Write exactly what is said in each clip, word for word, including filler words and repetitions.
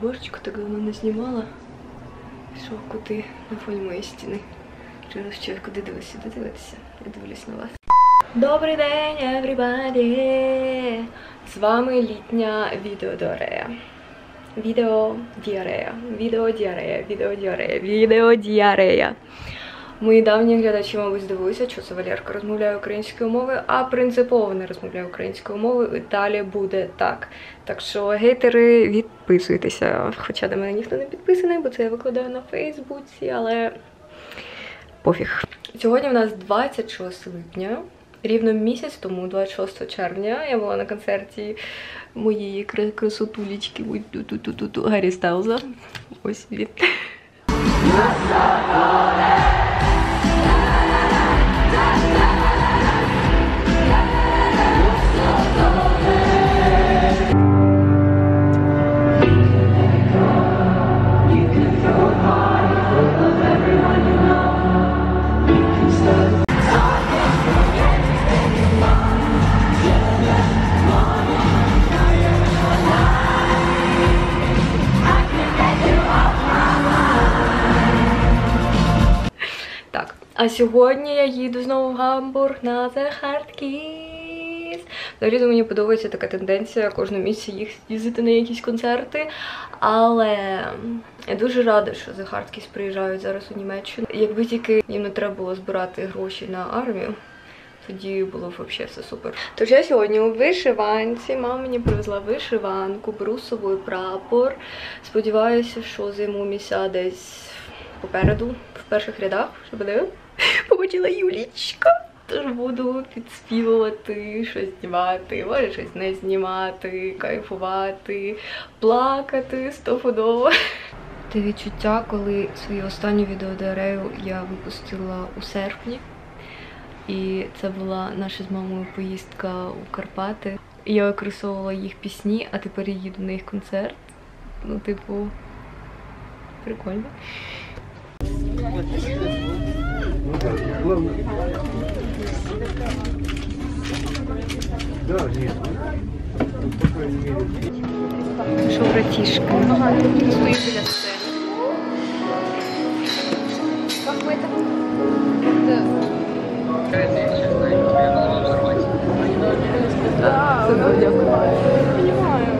обложечку так давно не знімала. Що, куди на фоні моєї стіни. Через що, куди дивишся? Сюди дивитися? Я дивлюсь на вас. Добрий день, everybody! З вами літня відеодіарея. Відеодіарея. Відеодіарея. Відеодіарея. Відеодіарея. Мої давні глядачі, мабуть, здивуються, що це Валерка розмовляє українською мовою, а принципово не розмовляє українською мовою, і далі буде так. Так що, гейтери, відписуйтеся. Хоча до мене ніхто не підписаний, бо це я викладаю на Фейсбуці, але пофіг. Сьогодні у нас двадцять шостого липня. Рівно місяць тому, двадцять шостого червня, я була на концерті моєї красотулечки Гаррі Стайлза. Ось він. А сьогодні я їду знову в Гамбург на Hardkiss. Взагалі мені подобається така тенденція кожного місяця їх їздити на якісь концерти. Але я дуже рада, що The Hardkiss приїжджають зараз у Німеччину. Якби тільки їм не треба було збирати гроші на армію, тоді було б взагалі все супер. Тож я сьогодні у вишиванці. Мама мені привезла вишиванку, беру з собою прапор. Сподіваюся, що займу місця десь попереду, в перших рядах, щоб не побачила Юлічка. Тож буду підспівувати, щось знімати, може щось не знімати, кайфувати, плакати стопудово. Те відчуття, коли свою останню відеодіарею я випустила у серпні. І це була наша з мамою поїздка у Карпати. І я використовувала їх пісні, а тепер я їду на їх концерт. Ну, типу, прикольно. Що, братішка? Ага, я тут стою біля сцени. Как бы это? Да, понимаю.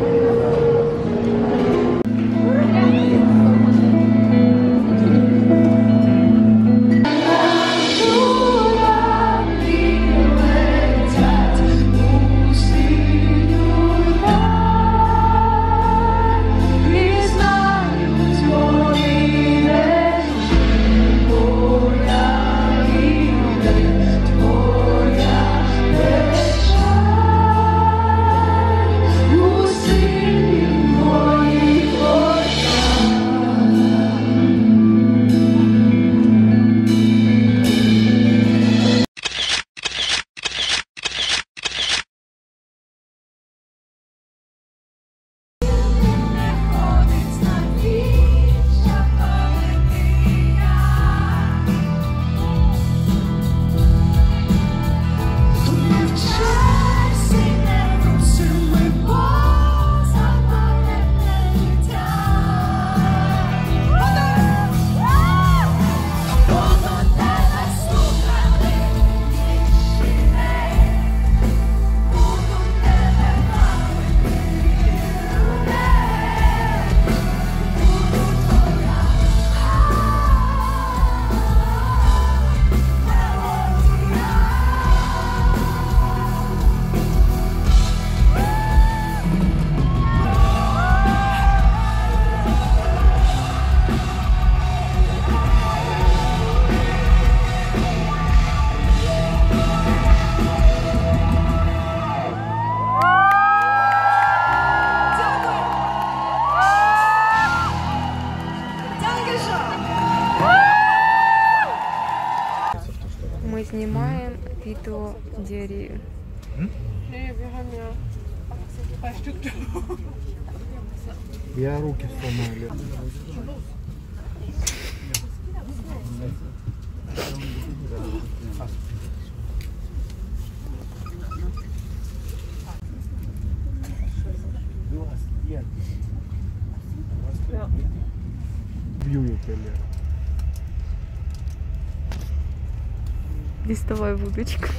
Мы снимаем видео Диаррhea. Я руки сломали. Бьюете, Лера. Діставай вудочку.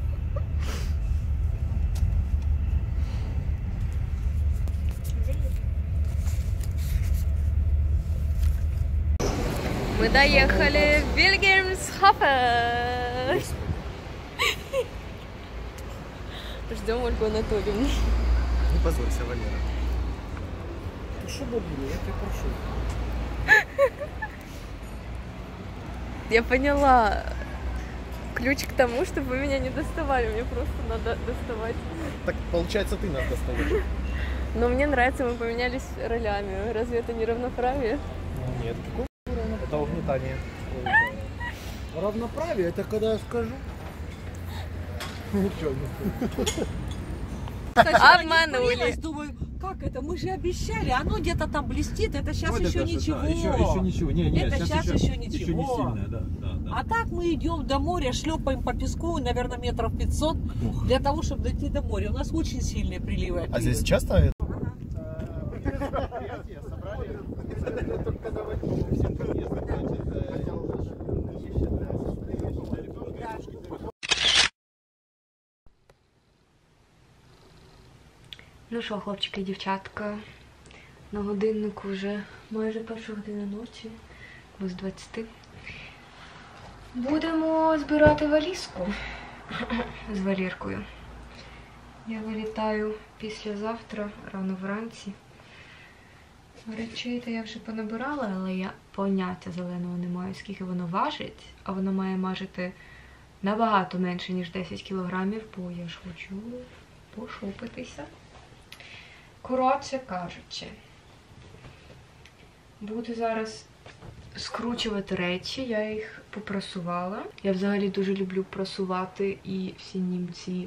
Мы доехали в Вильгельмсхофен. Ждем Ольгу Анатольевну. Не позорься, Валера. Ну что, бабуля, я тебя прошу. Я поняла. Ключ к тому, чтобы вы меня не доставали. Мне просто надо доставать. Так, получается, ты нас достаешь. Но мне нравится, мы поменялись ролями. Разве это не равноправие? Нет, какое равноправие? Это угнетание. Равноправие, это когда я скажу. Ничего не скажу. Обманули. Думаю, как это? Мы же обещали, оно где-то там блестит, это сейчас Вот еще это, ничего. Да, еще, еще ничего. Не, не, Это сейчас, сейчас еще, еще ничего. еще не сильное, да, да, да. А так мы идем до моря, шлепаем по песку, наверное, метров пятьсот, Ух. для того, чтобы дойти до моря. У нас очень сильные приливы. А здесь часто? Ну що, хлопчики і дівчатка, на годиннику вже майже перша година ночі, без двадцяти. Будемо збирати валізку з Валіркою. Я вилітаю післязавтра, рано вранці. Речей-то я вже понабирала, але я поняття зеленого не маю, скільки воно важить, а воно має важити набагато менше, ніж десять кілограмів, бо я ж хочу пошопитися. Коротше кажучи, буду зараз скручувати речі, я їх попрасувала. Я взагалі дуже люблю прасувати і всі німці,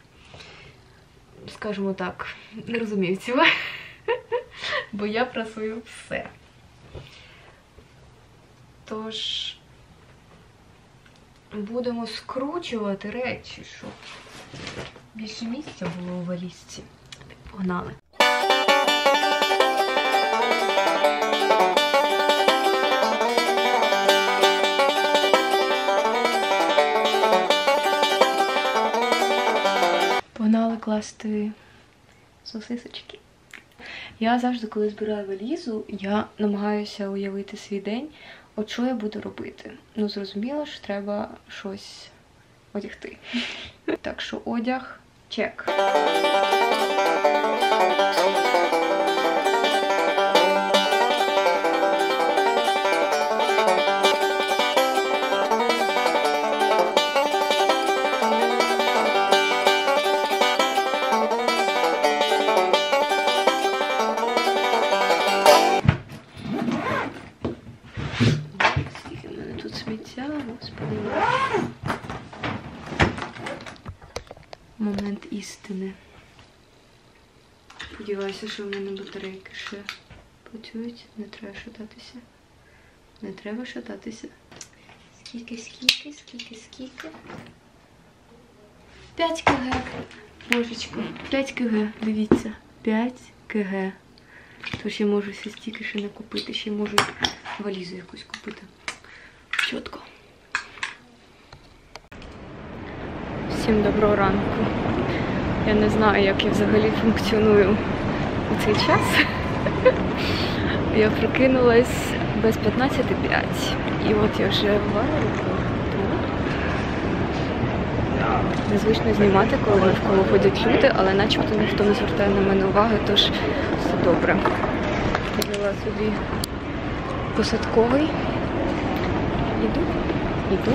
скажімо так, не розумію цього, бо я прасую все. Тож, будемо скручувати речі, щоб більше місця було у валізці. Погнали! Погнали класти сосисочки. Я завжди, коли збираю валізу, я намагаюся уявити свій день, от що я буду робити. Ну, зрозуміло, що треба щось одягти. Так що одяг – чек. Момент істини. Сподіваюся, що в мене батарейки ще працюють. Не треба шататися. Не треба шататися. Скільки, скільки, скільки, скільки? п'ять кілограмів. Божечко, п'ять кілограмів. Дивіться. п'ять кілограмів. Тож я можу все стільки ще не купити. Ще можу валізу якусь купити. Чітко. Всім доброго ранку. Я не знаю, як я взагалі функціоную у цей час. Я прокинулась без п'ятнадцяти п'ять. І от я вже в аеропорту. Незвично знімати, коли навколо ходять люди, але начебто ніхто не звертає на мене уваги, тож все добре. Я взяла собі посадковий. Іду, іду.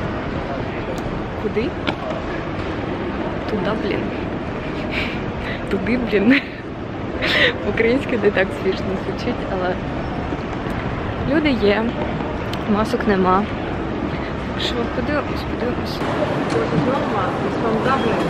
Куди? Туди, блін. Туди, блін. Українське не так смішно звучить, але люди є, масок нема. Що, подивимось, подивимось. Знову, з Dublin.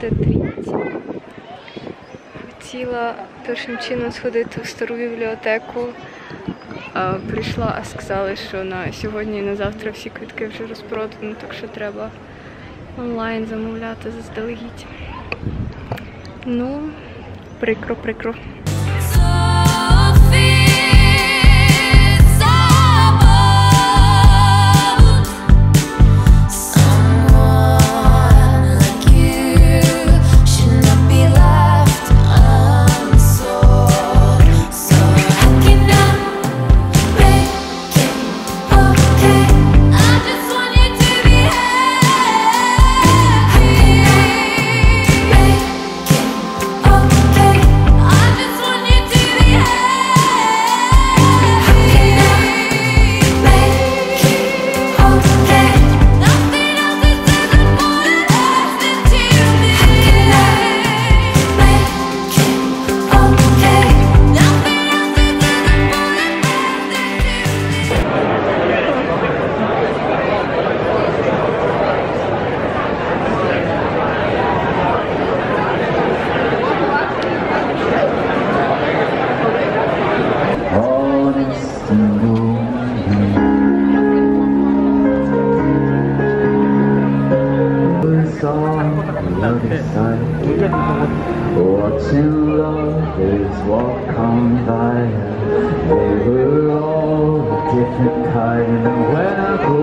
відвідати Трініті. Хотіла першим чином сходити в стару бібліотеку. А, прийшла, а сказали, що на сьогодні і на завтра всі квитки вже розпродані, так що треба онлайн замовляти заздалегідь. Ну, прикро, прикро. Watching lovers walk on by, they were all a different kind. And when I go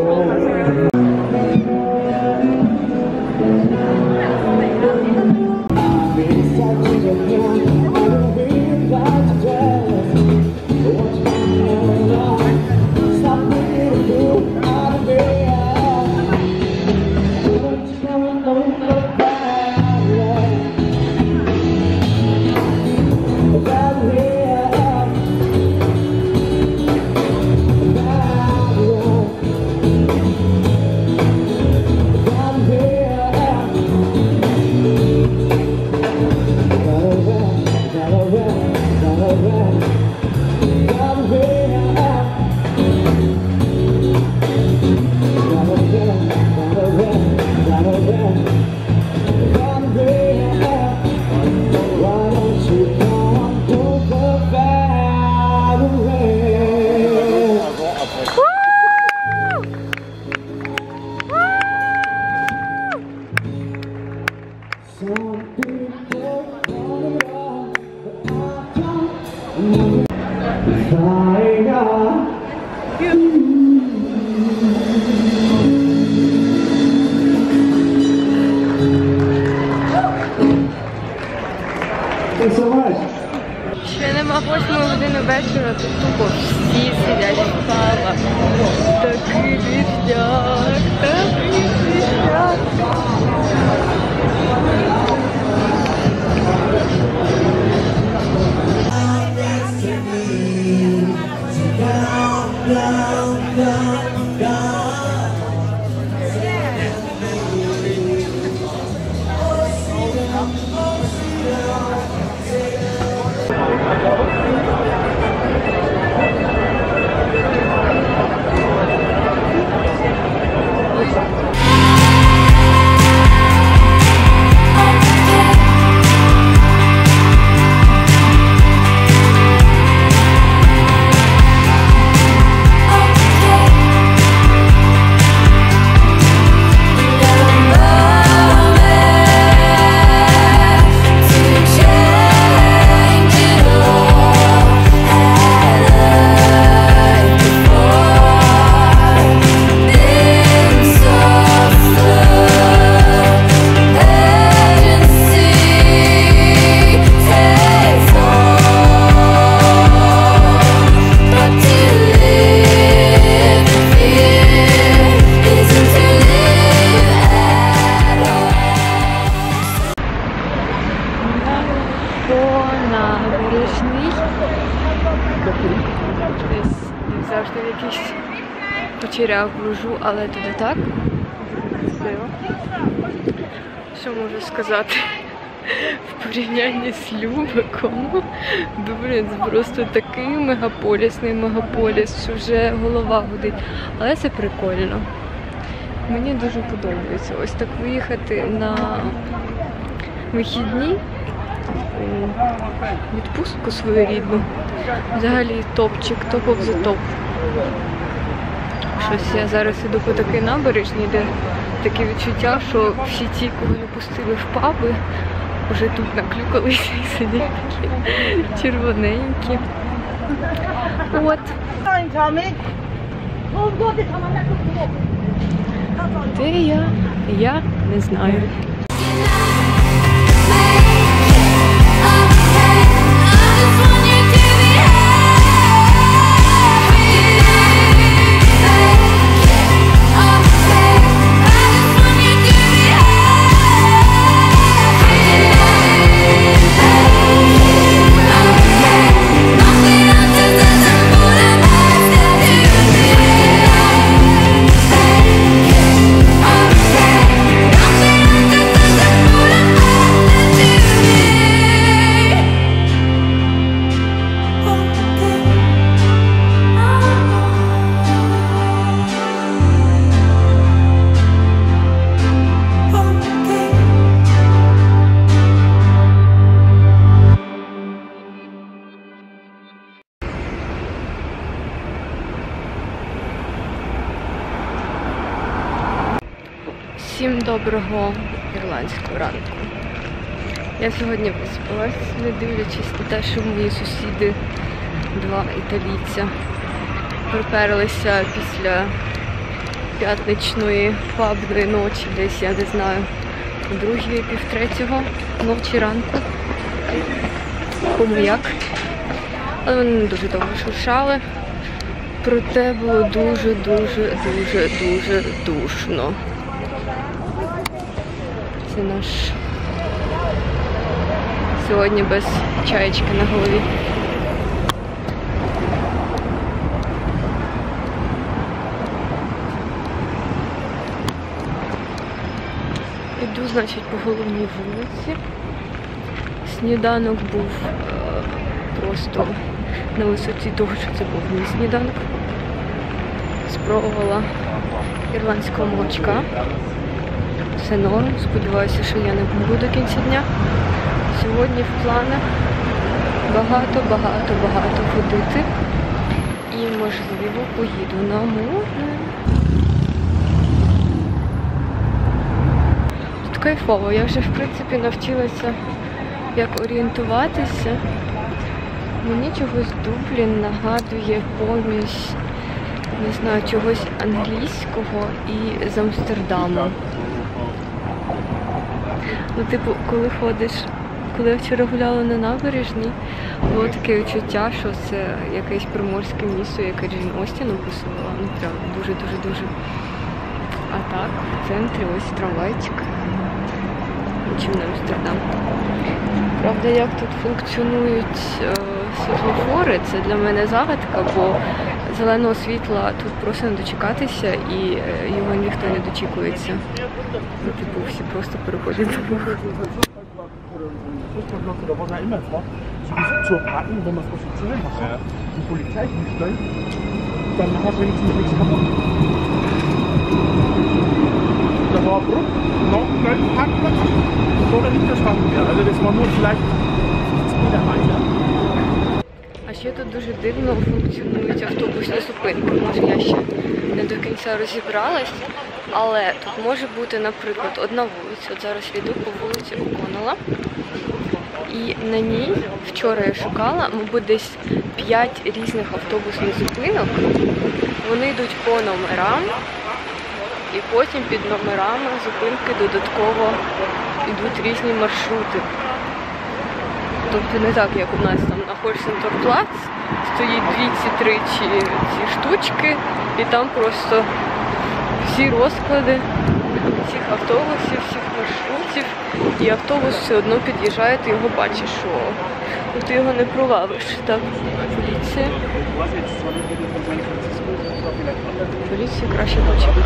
Ще нема восьмої години вечора, тут тупо всі сидять в пабах. Такий віждяк, такий віждяк. Завжди в якийсь почеряв бружу, але туди так красиво. Що можу сказати в порівнянні з Любеком? Блін, це просто такий мегаполісний мегаполіс, що вже голова гудить. Але це прикольно. Мені дуже подобається. Ось так виїхати на вихідні, відпустку своєрідну. Взагалі топчик, топ of the топ. Щось я зараз іду по такій набережній, де таке відчуття, що всі ті, кого не пустили в паби, вже тут наклюкалися і сидять такі червоненькі. От. Де я? Я не знаю. Всім доброго ірландського ранку. Я сьогодні виспалась, не дивлячись на те, що мої сусіди, два італійця, приперлися після п'ятничної пабної ночі, десь, я не знаю, о другій, півтретього ночі ранку. Кому як. Але вони не дуже довго шуршали. Проте було дуже-дуже-дуже-дуже душно. Це наш сьогодні без чаєчки на голові. Іду, значить, по головній вулиці. Сніданок був е, просто на висоті того, що це був мій сніданок. Спробувала ірландського молочка. Все норм, сподіваюся, що я не помру до кінця дня. Сьогодні в планах багато-багато-багато ходити. І, можливо, поїду на море. Тут кайфово. Я вже, в принципі, навчилася, як орієнтуватися. Мені чогось Дублін нагадує помість, не знаю, чогось англійського і з Амстердаму. Ну, типу, коли ходиш, коли я вчора гуляла на набережній, було таке відчуття, що це якесь приморське місто, яке Джейн Остін описувала. Ну, прям дуже-дуже-дуже. А так, в центрі ось трамвайчик. Чим на Амстердам. Правда, як тут функціонують е, світлофори, це для мене загадка, бо зеленого світла тут просто не дочекатися і е, його ніхто не дочікується. Ну, типу, всі просто переходять дорогу. А ще тут дуже дивно функціонують автобусні зупинки. Може, я ще не до кінця розібралась, але тут може бути, наприклад, одна вулиця. От зараз йду по вулиці О'Коннелла. І на ній, вчора я шукала, мабуть, десь п'ять різних автобусних зупинок. Вони йдуть по номерам. І потім під номерами зупинки додатково йдуть різні маршрути. Тобто не так, як у нас там на Хорсенторплац, стоїть дві-три ці штучки, і там просто всі розклади всіх автобусів, всіх маршрутів, і автобус все одно під'їжджає, ти його бачиш, що ну, ти його не пролавиш. Так, поліція. Поліцію краще почекати.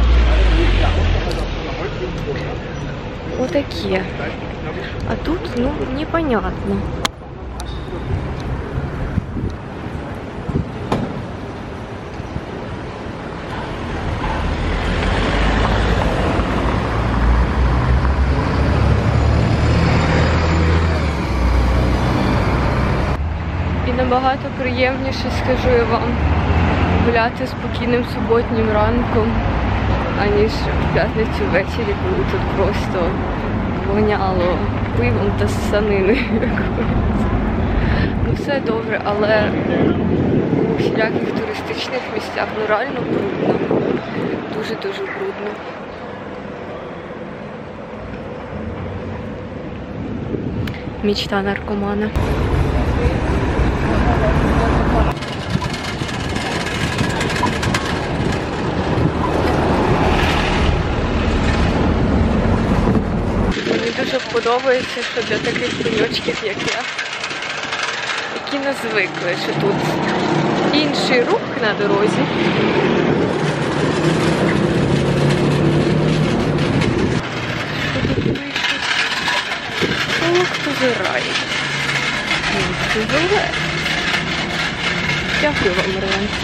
Отакі. А тут, ну, непонятно. приємніше, скажу я вам, гуляти спокійним суботнім ранком, аніж в п'ятницю ввечері, коли тут просто воняло пивом та ссаниною якоюсь. Ну все добре, але у всіляких туристичних місцях ну реально брудно. Дуже-дуже брудно. Мечта наркомана. Мені дуже подобається, що для таких пеньочків, як я, які не звикли, що тут інший рух на дорозі. Що тут пише? Ох, хто зирає. Ох, ти живе. Дякую вам, Марленці.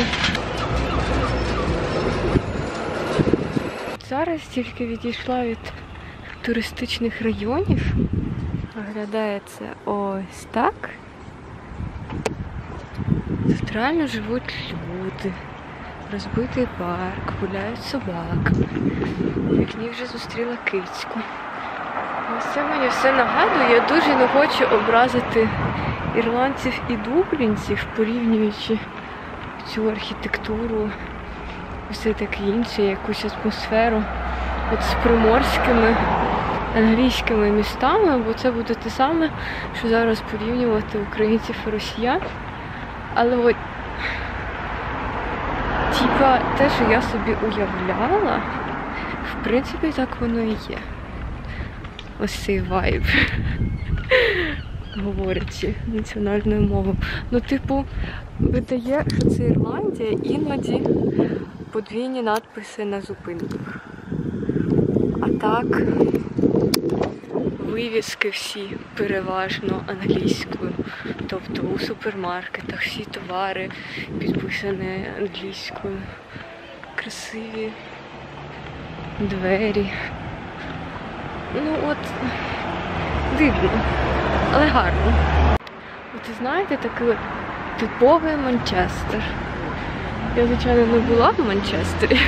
Зараз тільки відійшла від туристичних районів. Виглядає це ось так. Тут реально живуть люди. Розбитий парк, гуляють собаки. В вікні вже зустріла кицьку. Ось це мені все нагадує. Я дуже не хочу образити ірландців і дублінців, порівнюючи цю архітектуру, все таке інше, якусь атмосферу от з приморськими англійськими містами, бо це буде те саме, що зараз порівнювати українців і росіян. Але от, типа, те, що я собі уявляла, в принципі, так воно і є. Ось цей вайб, говорячи національною мовою. Ну, типу, видає, що це Ірландія, іноді подвійні надписи на зупинках. А так, вивіски всі переважно англійською. Тобто у супермаркетах всі товари підписані англійською. Красиві двері. Ну от, дивно, але гарно. От знаєте, такий от типовий Манчестер. Я, звичайно, не була в Манчестері.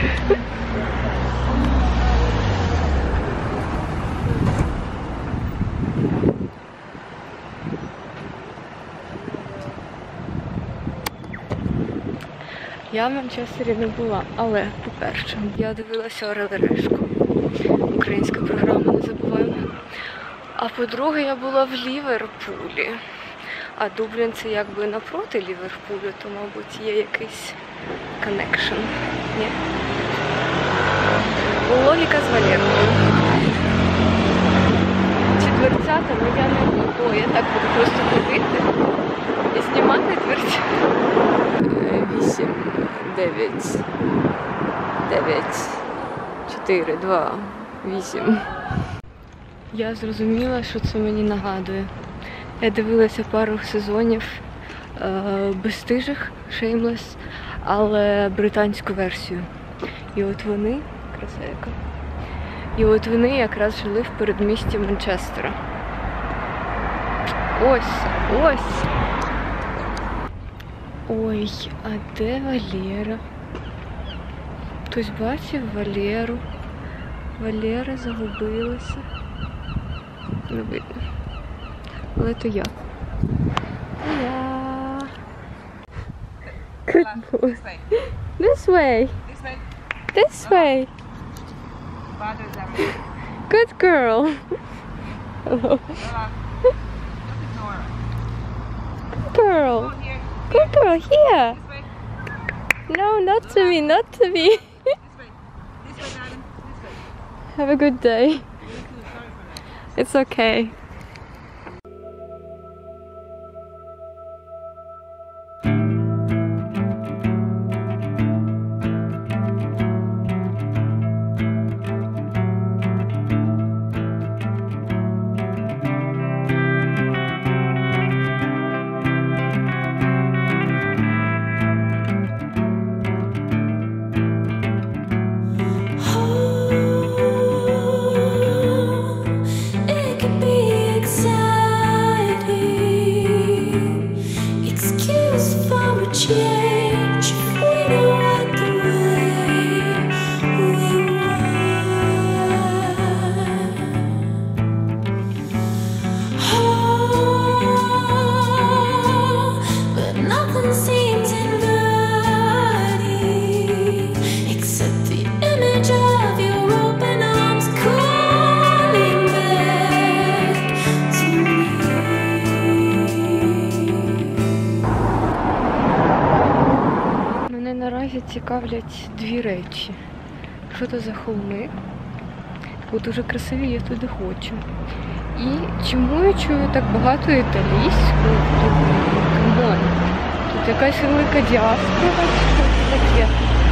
Я в Манчестері не була, але, по-перше, я дивилася Орел і Решку. Українська програма, не забуваємо. А по-друге, я була в Ліверпулі. А Дублін це якби напроти Ліверпулю, то, мабуть, є якийсь коннекшн. Ні? Логіка з Валерою. Четвертятами я не буду. Я так буду просто ходити і знімати дверцята. Вісім, дев'ять, дев'ять, чотири, два, вісім. Я зрозуміла, що це мені нагадує. Я дивилася пару сезонів е, безстижих, Shameless, але британську версію. І от вони, красавіка, і от вони якраз жили в передмісті Манчестера. Ось, ось. Ой, а де Валера? Хтось бачив Валеру? Валера загубилася. Не видно. Але то я. Я. Good boy. This way. This way. This way. Father's out. Good girl. Hello. Look at Nora. Good girl. Go here. Good girl, here. This way. No, not to me, not to me. This way. This way, darling. This way. Have a good day. You too. Sorry for that. It's okay. It could be change if we don't want the way we want. Oh, but nothing seems inviting except the image of your open arms calling back to me. Мене наразі цікавлять дві речі. Що це за холми? Бо дуже красиві, я туди хочу. І чому я чую так багато італійського? Камон. Тут якась велика діаспора, що це таке?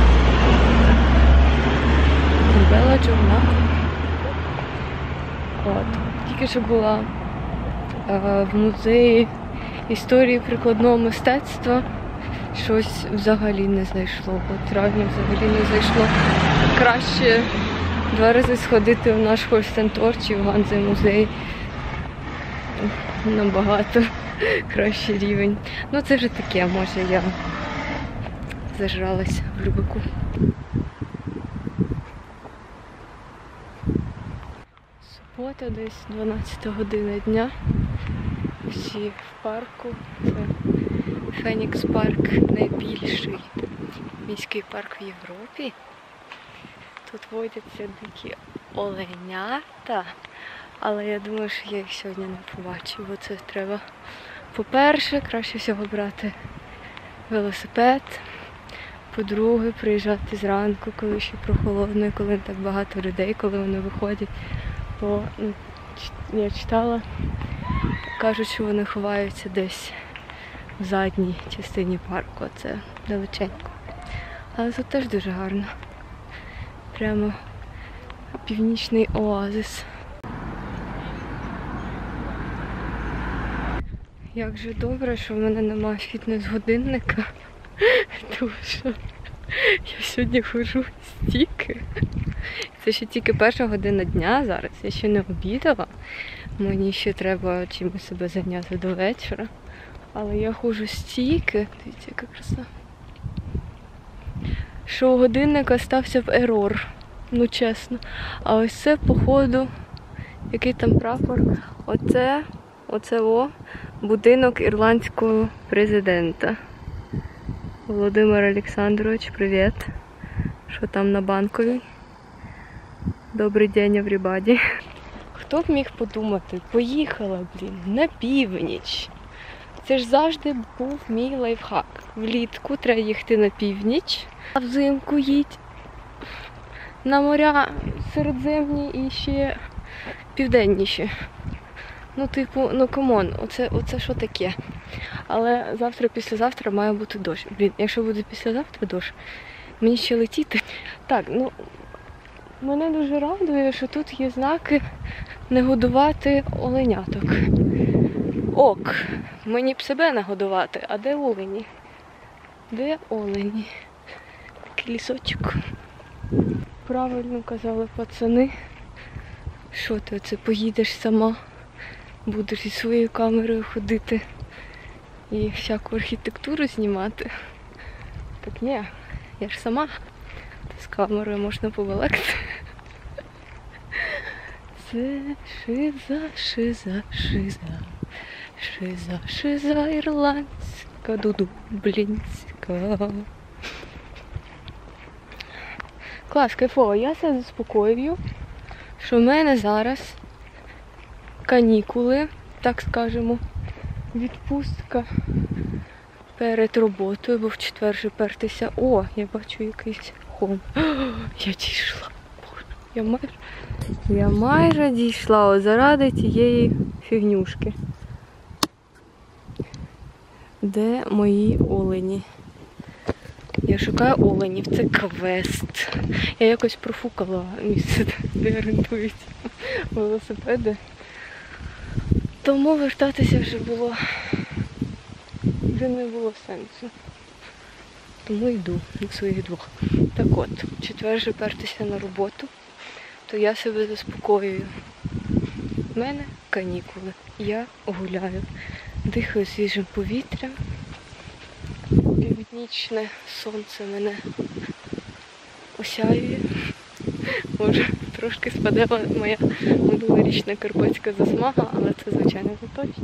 Белла Джорната. От. Тільки що була е, в музеї історії прикладного мистецтва. Щось взагалі не знайшло. От реально взагалі не зайшло. Краще два рази сходити в наш Хольстентор чи в Ганзе музей. Набагато кращий рівень. Ну це вже таке, може я зажралась в Любику. Субота, десь дванадцята година дня. Всі в парку. Це Фенікс парк, найбільший міський парк в Європі. Тут водяться дикі оленята, але я думаю, що я їх сьогодні не побачу, бо це треба, по-перше, краще всього брати велосипед, по-друге, приїжджати зранку, коли ще прохолодно, і коли не так багато людей, коли вони виходять. Бо ну, я читала, кажуть, що вони ховаються десь в задній частині парку, а це далеченько. Але тут теж дуже гарно. Прямо північний оазис. Як же добре, що в мене немає фітнес-годинника, тому що я сьогодні ходжу стільки. Це ще тільки перша година дня зараз, я ще не обідала. Мені ще треба чимось себе зайняти до вечора. Але я ходжу стільки, дивіться, яка краса. Що у годинника стався в ерор, ну чесно. А ось це, походу, який там прапор, оце, оце о, будинок ірландського президента. Володимир Олександрович, привіт. Що там на Банковій? Добрий день, everybody. Хто б міг подумати, поїхала, блін, на північ. Це ж завжди був мій лайфхак. Влітку треба їхати на північ, а взимку їдь на моря середземні і ще південніші. Ну, типу, ну камон, оце, оце що таке? Але завтра-післязавтра має бути дощ. Блін, якщо буде післязавтра дощ, мені ще летіти. Так, ну, мене дуже радує, що тут є знаки не годувати оленяток. Ок, мені б себе нагодувати, а де олені? Де олені? Такий лісочок. Правильно казали пацани, що ти оце поїдеш сама, будеш зі своєю камерою ходити і всяку архітектуру знімати. Так ні, я ж сама, з камерою можна побалакати. Це шиза, шиза, шиза. Шиза, шиза ірландська, дублінська. Клас, кайфово. Я себе заспокоюю, що в мене зараз канікули, так скажемо, відпустка перед роботою, бо в четвер же пертися. О, я бачу якийсь хом. Я дійшла. Боже, я майже, я майже дійшла о, заради тієї фігнюшки. Де мої олені? Я шукаю оленів, це квест. Я якось профукала місце, де орієнтуються велосипеди. Тому вертатися вже було, вже не було сенсу. Тому йду на своїх двох. Так от, в четвер же пертися на роботу, то я себе заспокоюю. У мене канікули, я гуляю, дихаю свіжим повітрям. Півдня Північне сонце мене осяює. Може, трошки спаде моя минулорічна карпатська засмага, але це, звичайно, не точно.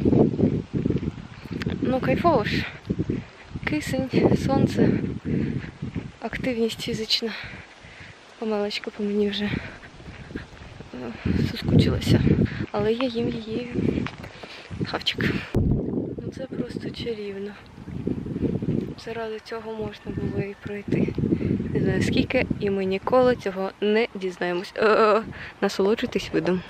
Ну, кайфово ж. Кисень, сонце, активність фізична. Помалечко по мені вже соскучилася. Але я їм її хавчик. Ну це просто чарівно. Заради цього можна було і пройти. Не знаю скільки, і ми ніколи цього не дізнаємось. Е-е-е. Насолоджуйтесь видом.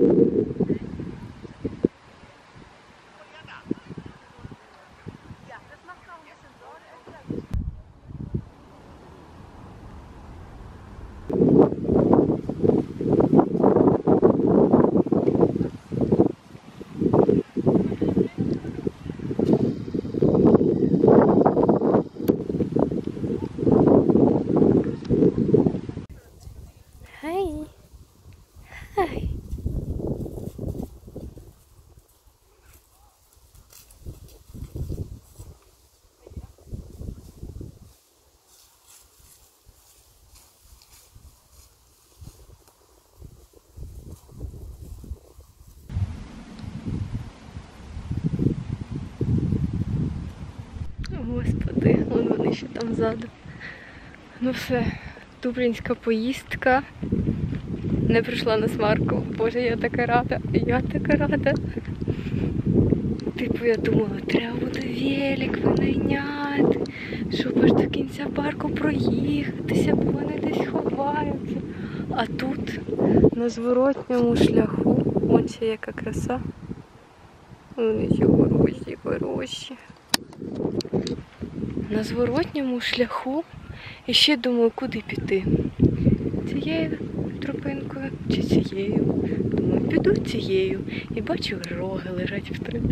Господи, вон вони ще там ззаду. Ну все, дублінська поїздка не прийшла на смарку. Боже, я така рада, я така рада. Типу, я думала, треба буде велик винайняти, щоб аж до кінця парку проїхатися, бо вони десь ховаються. А тут, на зворотньому шляху, вон ще яка краса. Вони ще хороші, хороші. На зворотньому шляху і ще думаю, куди піти. Цією тропинкою чи цією. Думаю, піду цією. І бачу, роги лежать в траві.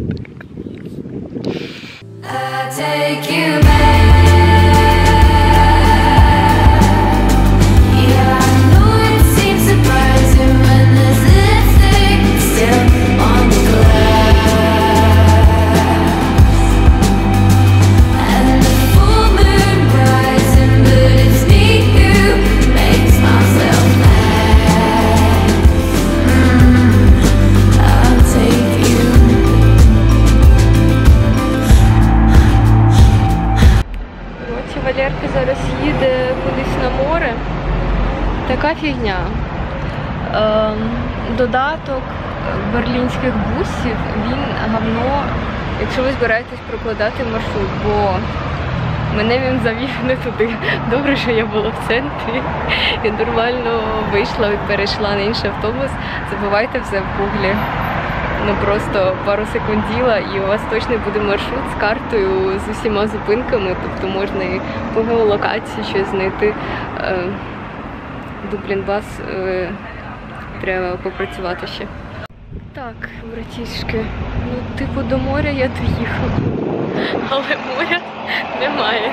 Валерка зараз їде кудись на море. Така фігня. Ем, додаток берлінських бусів, він гавно, якщо ви збираєтесь прокладати маршрут, бо мене він завів не туди. Добре, що я була в центрі і нормально вийшла і перейшла на інший автобус. Забувайте все в гуглі. Ну просто пару секунд діла і у вас точно буде маршрут з картою, з усіма зупинками, тобто можна і по геолокації щось знайти. Дублін-бас, треба попрацювати ще. Так, братішки, ну типу до моря я доїхала, але моря немає.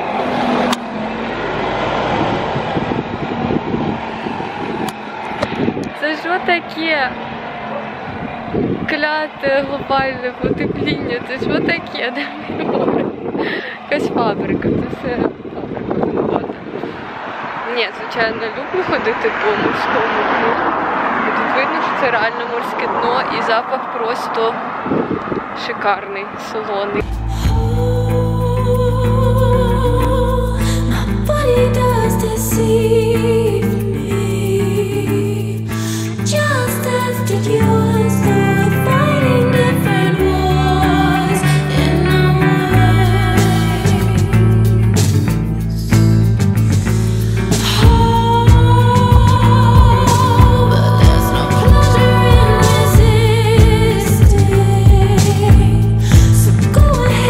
Це що таке? Кляте глобальне потепління, це що таке? Де море? Якась фабрика, це все фабрика винувата. Ні, звичайно, люблю ходити по морському дну. Тут видно, що це реально морське дно і запах просто шикарний, солоний. Go ahead.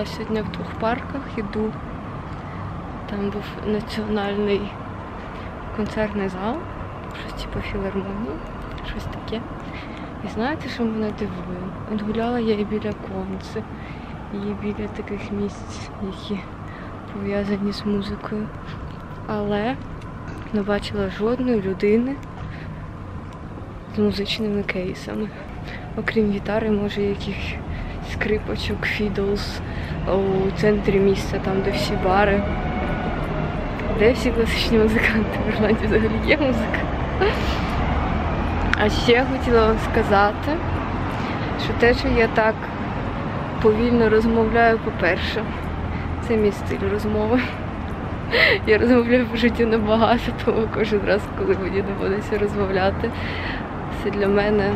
була сьогодні в двох парках, іду. Там був національний концертний зал, щось типу філармонії, щось таке. І знаєте, що мене дивує? От гуляла я і біля конци, і біля таких місць, які пов'язані з музикою. Але не бачила жодної людини з музичними кейсами. Окрім гітари, може, якихось скрипочок, фідлз у центрі міста, там, де всі бари. Де всі класичні музиканти? В Ірландії взагалі є музика. А ще я хотіла вам сказати, що те, що я так повільно розмовляю, по-перше, це мій стиль розмови. Я розмовляю по життю набагато, тому кожен раз, коли мені доводиться розмовляти, це для мене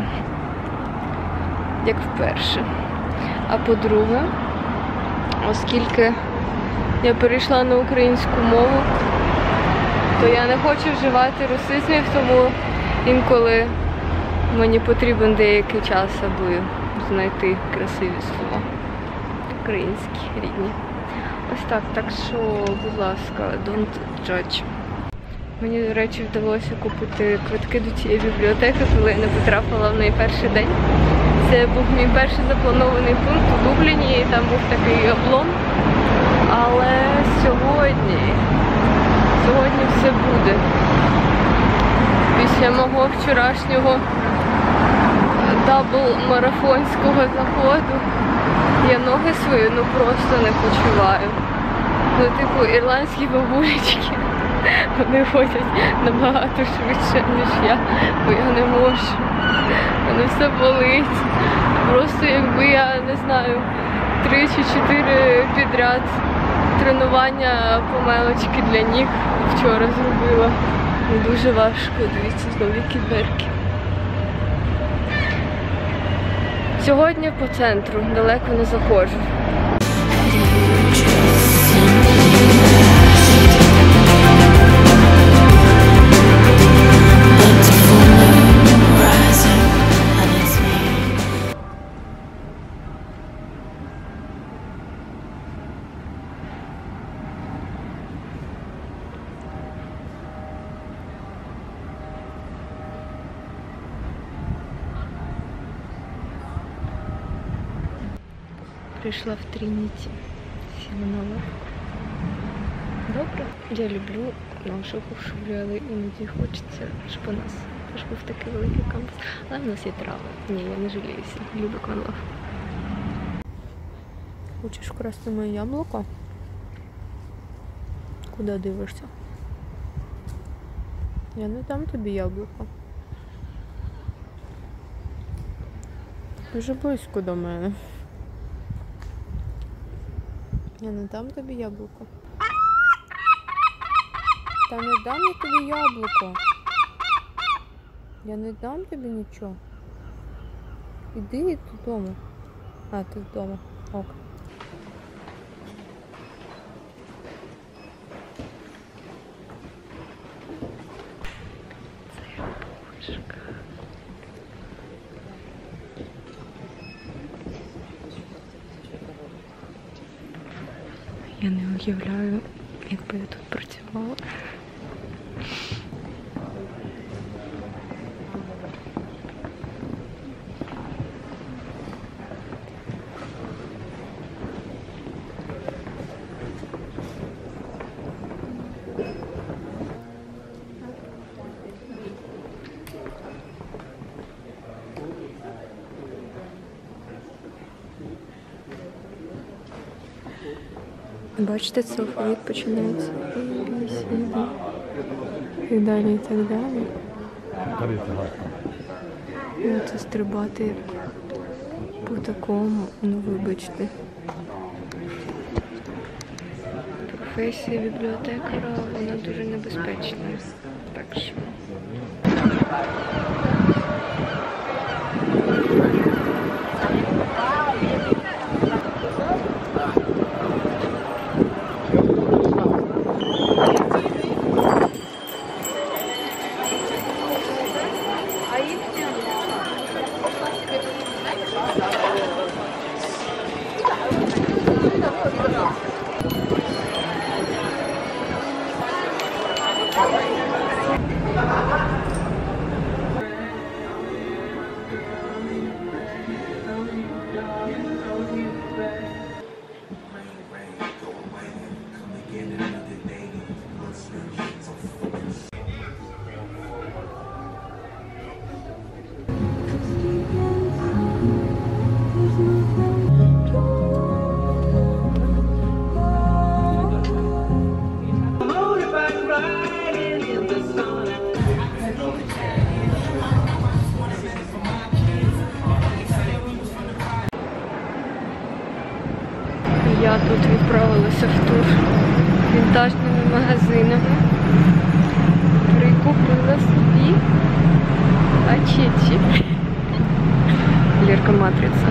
як вперше. А по-друге, оскільки я перейшла на українську мову, то я не хочу вживати русизмів, тому інколи мені потрібен деякий час, аби знайти красиві слова. Українські, рідні. Ось так, так що, будь ласка, don't judge. Мені, до речі, вдалося купити квитки до цієї бібліотеки, коли я не потрапила в неї перший день. Це був мій перший запланований пункт у Дубліні, і там був такий облом. Але сьогодні, сьогодні все буде. Після мого вчорашнього дабл-марафонського заходу я ноги свої ну просто не почуваю. Ну, типу, ірландські бабулечки, вони ходять набагато швидше, ніж я, бо я не можу. Воно все болить. Просто якби я, не знаю, три чи чотири підряд тренування помелочки для ніг вчора зробила. Ну, дуже важко, дивіться, знову які дверки. Сьогодні по центру, далеко не заходжу. Прийшла в Trinity, сіла на лавку. Добре. Я люблю нашу ховшулю, але іноді хочеться, щоб у нас теж був такий великий кампус. Але в нас є трави. Ні, я не жаліюся. Люблю конлав. Хочеш вкрасти моє яблуко? Куди дивишся? Я не дам тобі яблуко. Дуже близько до мене. Я не дам тобі яблуко. Та не дам я тобі яблуко. Я не дам тобі нічого. Іди додому. А, ти вдома. Ок. Це божка. Я не уявляю, якби я тут працювала. Бачите, це алфавіт починається. І далі, і так далі. І оце стрибати по такому, ну вибачте. Професія бібліотекара, вона дуже небезпечна. Так що... Я тут відправилася в тур вінтажними магазинами. Прикупила собі очечі. Лірка матриця.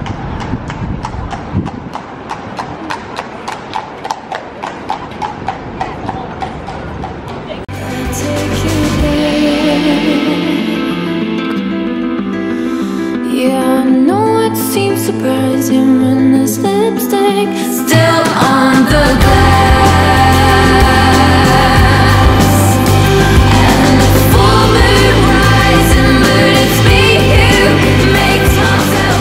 Yeah, I know it seems surprising when there's lipstick still on the glass. And the full moon rising, but it's me who makes myself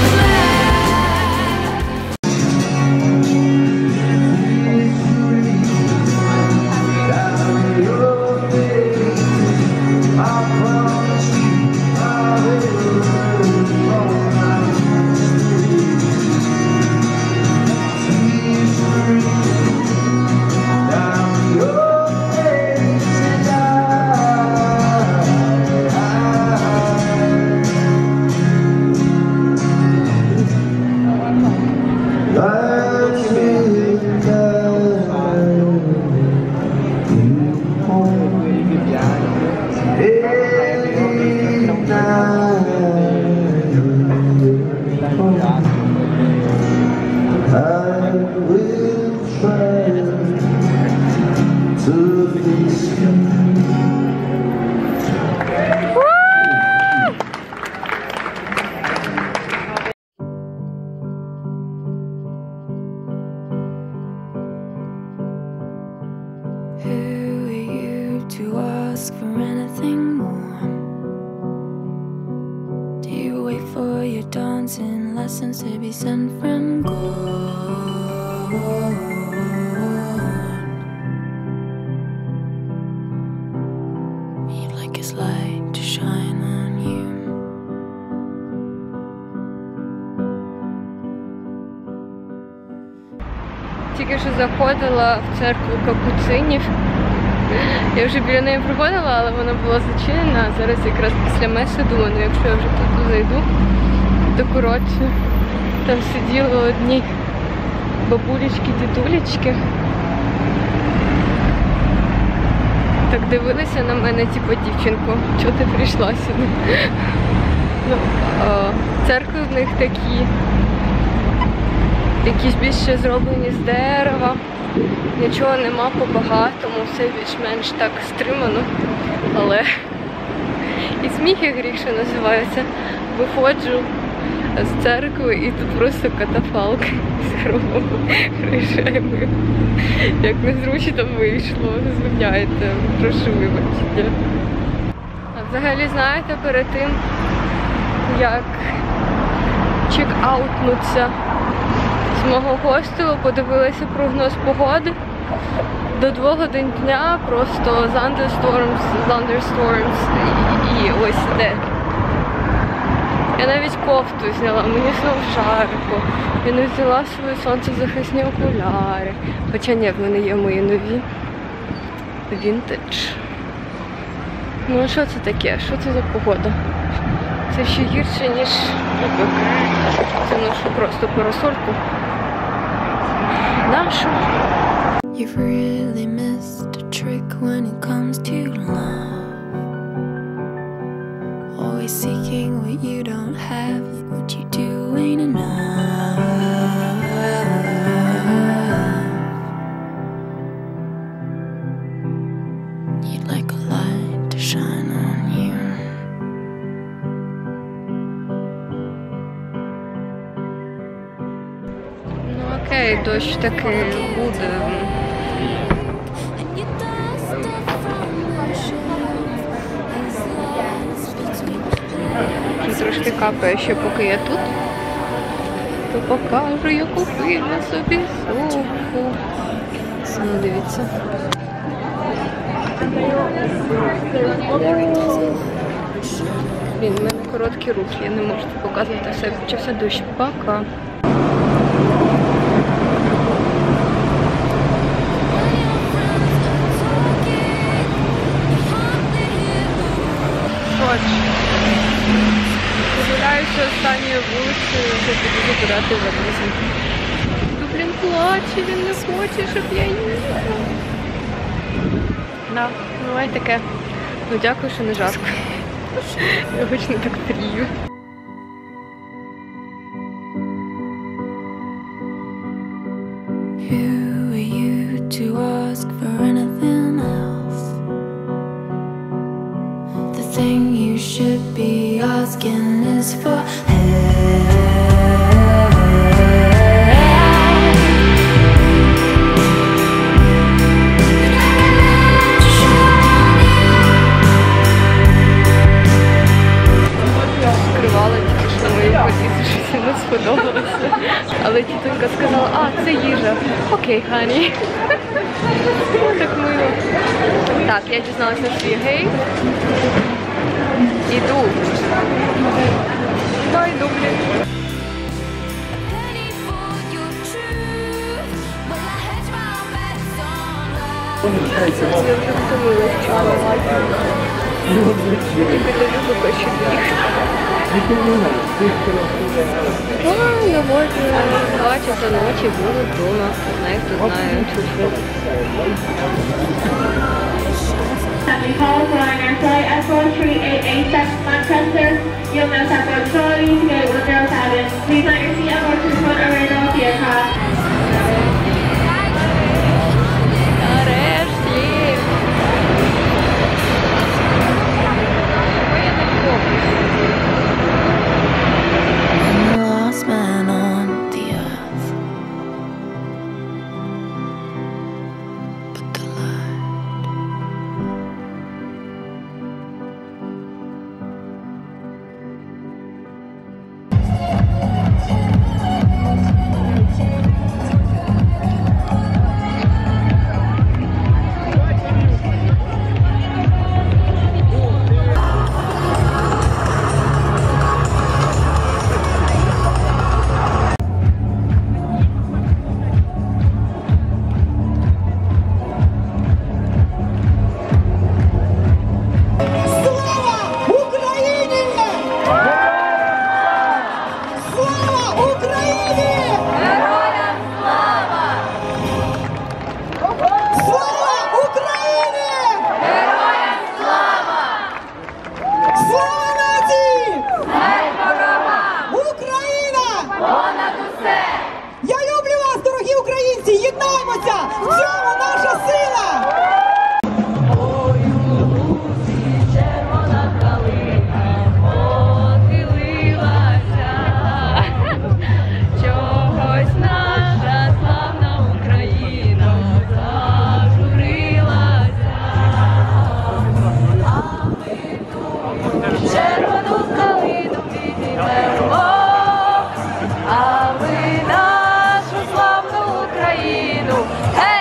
lessons to be sent from God. He'd like his light to shine on you. Тільки що заходила в церкву капуцинів. Я вже біля неї проходила, але вона була зачинена. Зараз якраз після меси думаю, ну якщо я вже тут зайду, то коротше, там сиділи одні бабулечки, дідулечки. Так дивилися на мене, типу, дівчинко, чого ти прийшла сюди? Ну, о, церкви в них такі, якісь більше зроблені з дерева. Нічого нема по-багатому, все більш-менш так стримано, але і сміх, і гріх, що називається. Виходжу з церкви і тут просто катафалк з гробом рижами. Як незручно вийшло, звиняйте, прошу вибачення. А взагалі, знаєте, перед тим, як чек-аутнуться з мого хостелу, подивилася прогноз погоди. До двох годин дня просто thunderstorms, thunderstorms і, і ось де. Я навіть кофту зняла, мені знову жарко. Я не взяла свої сонцезахисні окуляри. Хоча ні, в мене є мої нові. Вінтедж. Ну а що це таке? Що це за погода? Це ще гірше, ніж це ношу просто парасольку. Нашу. You've really missed a trick when it comes to love. Always seeking what you don't have, what you do ain't enough. You'd like a light to shine on you. Ну окей, дощ таки буде. Трошки капає ще, поки я тут, то покажу, я купила собі сумку. Ну, дивіться. подобається. Блін, в мене короткі руки, я не можу показувати все. Почався дощ. Пока. Прогуляюся останньою вулицею, вже буду забирати валізу. Блін, плаче, він не хоче, щоб я їхала. Да, буває таке. Ну дякую, що не жарко. Я хоч не так трію. Who are you to ask for anything else? The thing you should be asking is for help. Скривала тільки що мої валізи, щось не сподобалося. Але тітонька сказала, а, це їжа. Окей, хані. Так мило. Так, я дізналася, що є гей. Іду. Та йду, блін. Я вже втомилася. Тільки дуже хочу їхати. Ой, я можу два часа ночі буду вдома. Знає, хто знає. Happy call for our flight at four three eight eight seven Manchester. You'll miss our board trolley to gate one zero seven. Please let your seat up to the front or right off the aircraft. Нарешті! I'm the last man on the earth. But the light. А ви нашу славну Україну!